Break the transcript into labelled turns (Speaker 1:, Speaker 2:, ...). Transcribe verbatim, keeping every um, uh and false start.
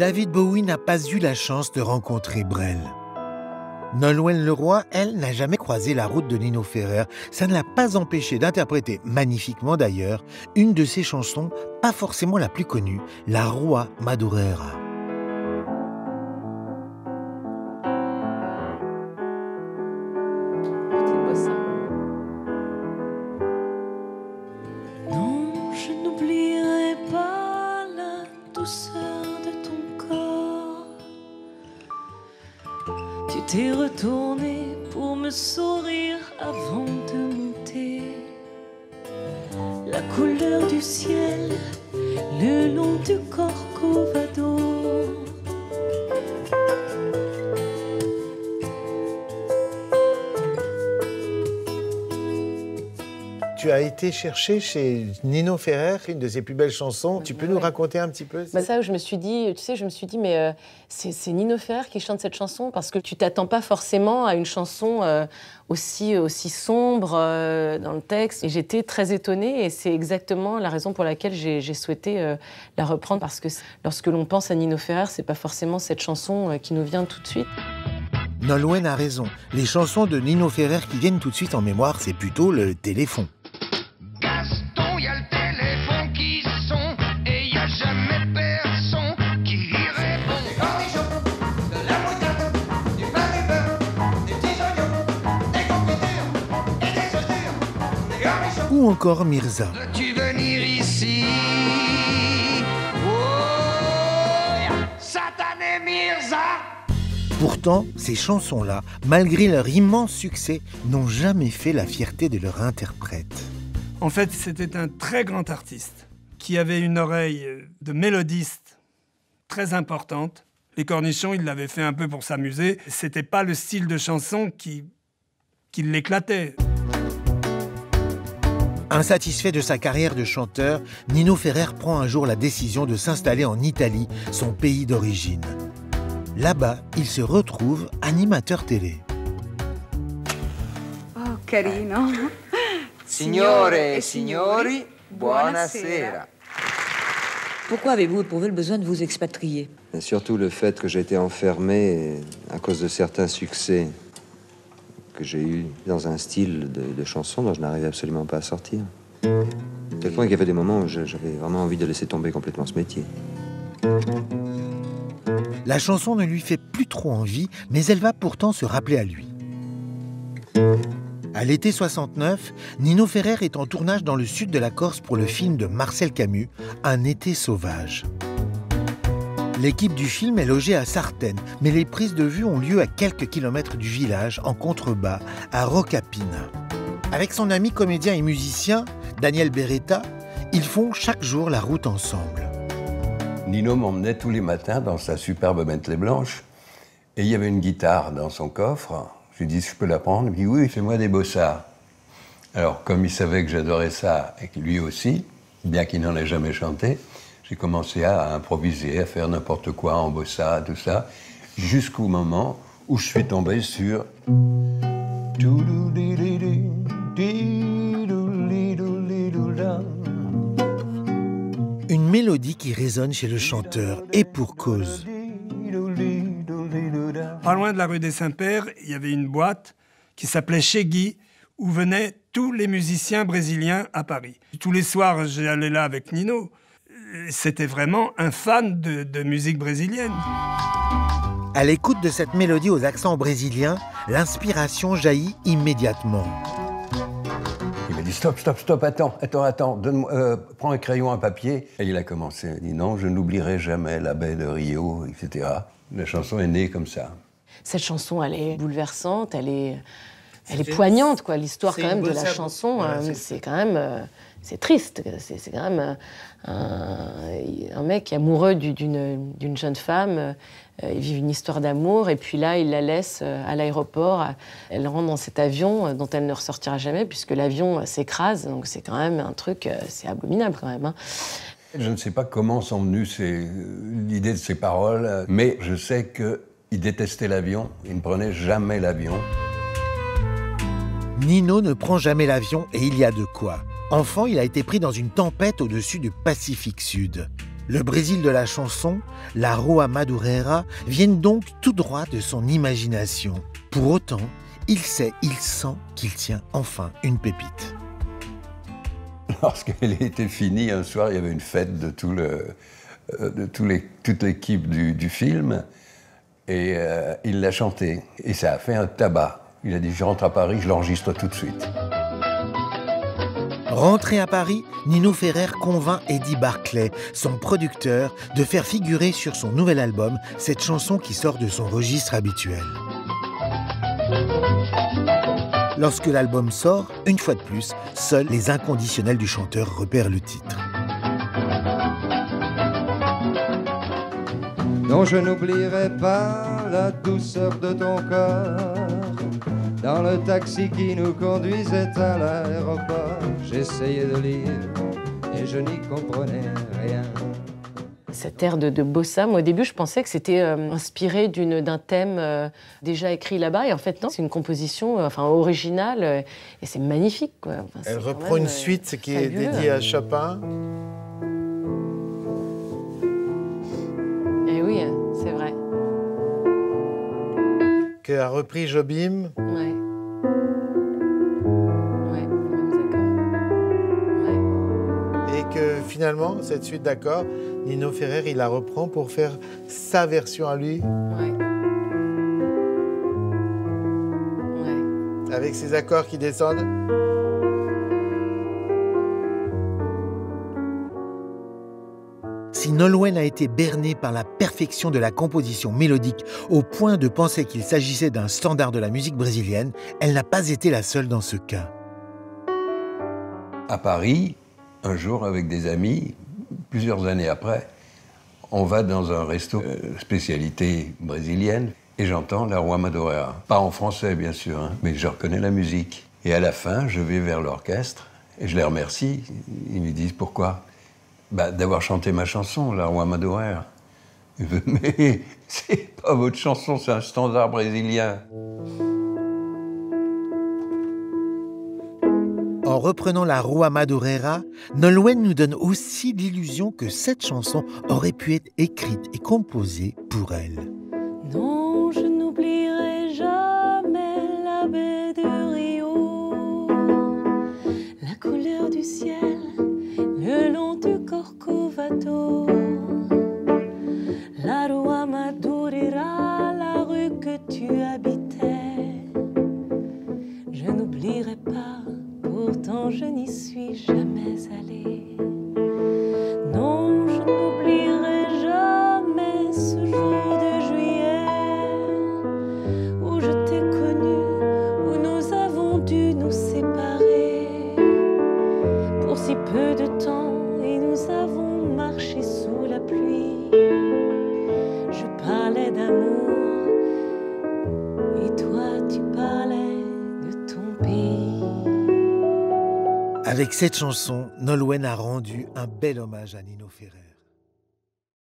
Speaker 1: David Bowie n'a pas eu la chance de rencontrer Brel. Nolwenn Leroy, elle, n'a jamais croisé la route de Nino Ferrer. Ça ne l'a pas empêché d'interpréter, magnifiquement d'ailleurs, une de ses chansons, pas forcément la plus connue, La Rua Madureira.
Speaker 2: Non, je n'oublierai pas la douceur de ton corps. Tu t'es retourné pour me sourire avant de monter. La couleur du ciel le long du Corcovado.
Speaker 1: Tu as été chercher chez Nino Ferrer une de ses plus belles chansons. Tu peux nous raconter un petit peu ça?
Speaker 3: Bah ça, je me suis dit, tu sais, je me suis dit, mais euh, c'est, c'est Nino Ferrer qui chante cette chanson parce que tu t'attends pas forcément à une chanson euh, aussi, aussi sombre euh, dans le texte. Et j'étais très étonnée et c'est exactement la raison pour laquelle j'ai, j'ai souhaité euh, la reprendre parce que lorsque l'on pense à Nino Ferrer, c'est pas forcément cette chanson euh, qui nous vient tout de suite.
Speaker 1: Nolwenn a raison. Les chansons de Nino Ferrer qui viennent tout de suite en mémoire, c'est plutôt le téléphone.
Speaker 4: Gaston, y a le téléphone qui sonne et y a jamais personne qui répond. Des cornichons, de la moutarde, du pain du beurre, des petits oignons, des confitures et des chaussures, des cornichons.
Speaker 1: Ou encore Mirza.
Speaker 4: Veux-tu venir ici? Oh, satané Mirza!
Speaker 1: Pourtant, ces chansons-là, malgré leur immense succès, n'ont jamais fait la fierté de leur interprète.
Speaker 5: En fait, c'était un très grand artiste qui avait une oreille de mélodiste très importante. Les Cornichons, il l'avait fait un peu pour s'amuser. C'était pas le style de chanson qui, qui l'éclatait.
Speaker 1: Insatisfait de sa carrière de chanteur, Nino Ferrer prend un jour la décision de s'installer en Italie, son pays d'origine. Là-bas, il se retrouve animateur télé.
Speaker 6: Oh, carino.
Speaker 7: Signore e signori, buonasera.
Speaker 8: Pourquoi avez-vous éprouvé le besoin de vous expatrier?
Speaker 9: Et surtout le fait que j'ai été enfermé à cause de certains succès que j'ai eus dans un style de, de chanson dont je n'arrivais absolument pas à sortir. À tel point qu'il y avait des moments où j'avais vraiment envie de laisser tomber complètement ce métier.
Speaker 1: La chanson ne lui fait plus trop envie, mais elle va pourtant se rappeler à lui. À l'été soixante-neuf, Nino Ferrer est en tournage dans le sud de la Corse pour le film de Marcel Camus, Un été sauvage. L'équipe du film est logée à Sartène, mais les prises de vue ont lieu à quelques kilomètres du village, en contrebas, à Rocapina. Avec son ami comédien et musicien, Daniel Beretta, ils font chaque jour la route ensemble.
Speaker 10: Nino m'emmenait tous les matins dans sa superbe Bentley blanche et il y avait une guitare dans son coffre. Je lui dis, je peux la prendre? Il me dit, oui, fais-moi des bossards. Alors, comme il savait que j'adorais ça et que lui aussi, bien qu'il n'en ait jamais chanté, j'ai commencé à improviser, à faire n'importe quoi en bossa, tout ça, jusqu'au moment où je suis tombé sur...
Speaker 1: Une mélodie qui résonne chez le chanteur, et pour cause.
Speaker 5: Pas loin de la rue des Saints-Pères, il y avait une boîte qui s'appelait Chez Guy, où venaient tous les musiciens brésiliens à Paris. Tous les soirs, j'allais là avec Nino. C'était vraiment un fan de, de musique brésilienne.
Speaker 1: À l'écoute de cette mélodie aux accents brésiliens, l'inspiration jaillit immédiatement.
Speaker 10: Il m'a dit, stop, stop, stop, attends, attends, attends, donne-moi, euh, prends un crayon, un papier. Et il a commencé, il a dit, non, je n'oublierai jamais la baie de Rio, et cetera. La chanson est née comme ça.
Speaker 3: Cette chanson, elle est bouleversante, elle est, elle est poignante, quoi. L'histoire quand même de la chanson, voilà, euh, c'est... c'est quand même, euh, c'est triste. C'est, c'est quand même un, un mec amoureux d'une, d'une jeune femme. Euh, ils vivent une histoire d'amour et puis là, il la laisse à l'aéroport. Elle rentre dans cet avion dont elle ne ressortira jamais puisque l'avion s'écrase. Donc c'est quand même un truc, c'est abominable quand même. Hein.
Speaker 10: Je ne sais pas comment sont venues ces, l'idée de ces paroles, mais je sais qu'il détestait l'avion, il ne prenait jamais l'avion.
Speaker 1: Nino ne prend jamais l'avion et il y a de quoi. Enfant, il a été pris dans une tempête au-dessus du Pacifique Sud. Le Brésil de la chanson, la Rua Madureira, viennent donc tout droit de son imagination. Pour autant, il sait, il sent qu'il tient enfin une pépite.
Speaker 10: Lorsqu'elle était finie, un soir, il y avait une fête de, tout le, de tout les, toute l'équipe du, du film, et euh, il l'a chantée. Et ça a fait un tabac. Il a dit, je rentre à Paris, je l'enregistre tout de suite.
Speaker 1: Rentré à Paris, Nino Ferrer convainc Eddie Barclay, son producteur, de faire figurer sur son nouvel album cette chanson qui sort de son registre habituel. Lorsque l'album sort, une fois de plus, seuls les inconditionnels du chanteur repèrent le titre.
Speaker 6: Non, je n'oublierai pas la douceur de ton corps. Dans le taxi qui nous conduisait à l'aéroport, j'essayais de lire et je n'y comprenais rien.
Speaker 3: Cet air de, de bossa, moi, au début, je pensais que c'était euh, inspiré d'une, d'un thème euh, déjà écrit là-bas. Et en fait, non, c'est une composition euh, enfin, originale euh, et c'est magnifique, quoi. Enfin,
Speaker 11: Elle
Speaker 3: c'est
Speaker 11: reprend
Speaker 3: même,
Speaker 11: une suite
Speaker 3: euh,
Speaker 11: qui est
Speaker 3: fabuleux.
Speaker 11: dédiée à Chopin.
Speaker 3: Et oui, c'est vrai.
Speaker 11: Que a repris Jobim.
Speaker 3: Ouais. Ouais, mêmes accords. Ouais.
Speaker 11: Et que finalement, cette suite d'accords, Nino Ferrer, il la reprend pour faire sa version à lui.
Speaker 3: Ouais. Ouais.
Speaker 11: Avec ses accords qui descendent.
Speaker 1: Si Nolwenn a été bernée par la perfection de la composition mélodique au point de penser qu'il s'agissait d'un standard de la musique brésilienne, elle n'a pas été la seule dans ce cas.
Speaker 10: À Paris, un jour avec des amis, plusieurs années après, on va dans un resto euh, spécialité brésilienne et j'entends la Rua Madureira. Pas en français, bien sûr, hein, mais je reconnais la musique. Et à la fin, je vais vers l'orchestre et je les remercie. Ils me disent pourquoi ? Bah, d'avoir chanté ma chanson, la Rua Madureira. Mais c'est pas votre chanson, c'est un standard brésilien.
Speaker 1: En reprenant la Rua Madureira, Nolwenn nous donne aussi l'illusion que cette chanson aurait pu être écrite et composée pour elle.
Speaker 2: Non, je n'oublierai jamais la baie de Rio, la couleur du ciel, le long du Corcovado, la Rua Madureira, la rue que tu habitais. Je n'oublierai pas, pourtant je n'y suis jamais allée. Non, je n'oublierai jamais ce jour de juillet où je t'ai connu, où nous avons dû nous séparer pour si peu de temps et nous avons marché sous la pluie. Je parlais d'amour et toi tu parlais de ton pays.
Speaker 1: Avec cette chanson, Nolwenn a rendu un bel hommage à Nino Ferrer.